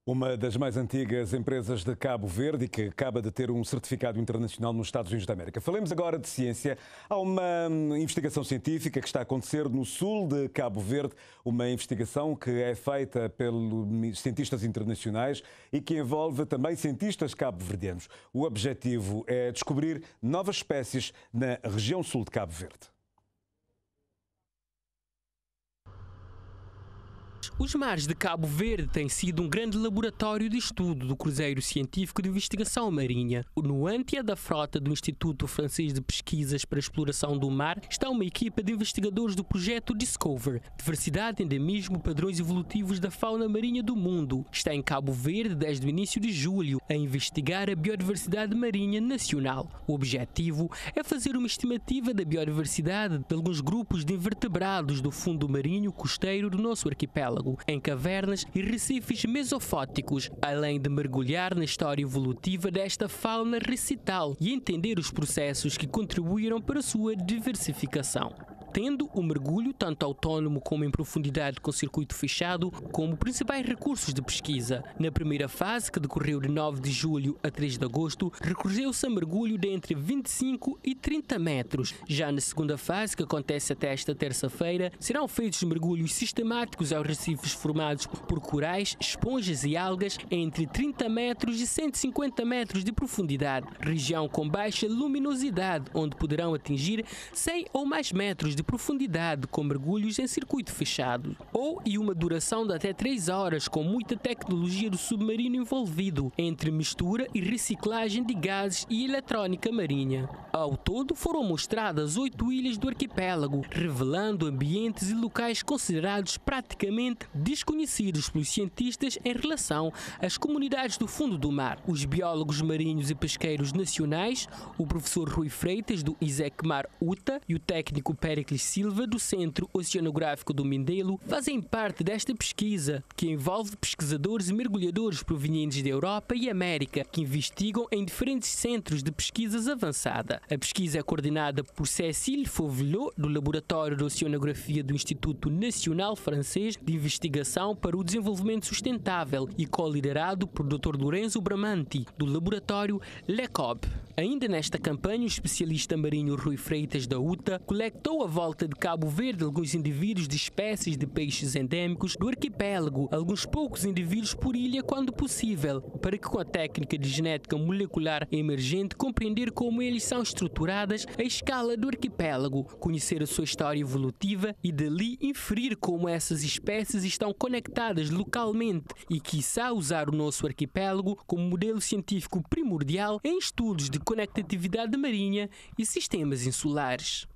Uma das mais antigas empresas de Cabo Verde e que acaba de ter um certificado internacional nos Estados Unidos da América. Falemos agora de ciência. Há uma investigação científica que está a acontecer no sul de Cabo Verde, uma investigação que é feita pelos cientistas internacionais e que envolve também cientistas cabo-verdianos. O objetivo é descobrir novas espécies na região sul de Cabo Verde. Os mares de Cabo Verde têm sido um grande laboratório de estudo do Cruzeiro Científico de Investigação Marinha. No ântia da frota do Instituto Francês de Pesquisas para a Exploração do Mar está uma equipa de investigadores do projeto Discover, Diversidade, Endemismo, Padrões Evolutivos da Fauna Marinha do Mundo. Está em Cabo Verde desde o início de julho a investigar a biodiversidade marinha nacional. O objetivo é fazer uma estimativa da biodiversidade de alguns grupos de invertebrados do fundo marinho costeiro do nosso arquipélago, em cavernas e recifes mesofóticos, além de mergulhar na história evolutiva desta fauna recital e entender os processos que contribuíram para a sua diversificação. Tendo o mergulho, tanto autónomo como em profundidade com circuito fechado, como principais recursos de pesquisa. Na primeira fase, que decorreu de 9 de julho a 3 de agosto, recorreu-se a mergulho de entre 25 e 30 metros. Já na segunda fase, que acontece até esta terça-feira, serão feitos mergulhos sistemáticos aos recifes formados por corais, esponjas e algas entre 30 metros e 150 metros de profundidade, região com baixa luminosidade, onde poderão atingir 100 ou mais metros de profundidade com mergulhos em circuito fechado, e uma duração de até 3 horas com muita tecnologia do submarino envolvido, entre mistura e reciclagem de gases e eletrónica marinha. Ao todo foram mostradas 8 ilhas do arquipélago, revelando ambientes e locais considerados praticamente desconhecidos pelos cientistas em relação às comunidades do fundo do mar. Os biólogos marinhos e pesqueiros nacionais, o professor Rui Freitas do ISECMAR UTA e o técnico Péricles Silva do Centro Oceanográfico do Mindelo fazem parte desta pesquisa, que envolve pesquisadores e mergulhadores provenientes da Europa e América, que investigam em diferentes centros de pesquisas avançada. A pesquisa é coordenada por Cécile Fauvelot, do Laboratório de Oceanografia do Instituto Nacional Francês de Investigação para o Desenvolvimento Sustentável e co-liderado por Dr. Lorenzo Bramanti, do Laboratório LECOB. Ainda nesta campanha, o especialista marinho Rui Freitas da UTA coletou à volta de Cabo Verde alguns indivíduos de espécies de peixes endêmicos do arquipélago, alguns poucos indivíduos por ilha quando possível, para que com a técnica de genética molecular emergente compreender como eles são estruturadas à escala do arquipélago, conhecer a sua história evolutiva e dali inferir como essas espécies estão conectadas localmente e quiçá usar o nosso arquipélago como modelo científico primordial em estudos de conectividade marinha e sistemas insulares.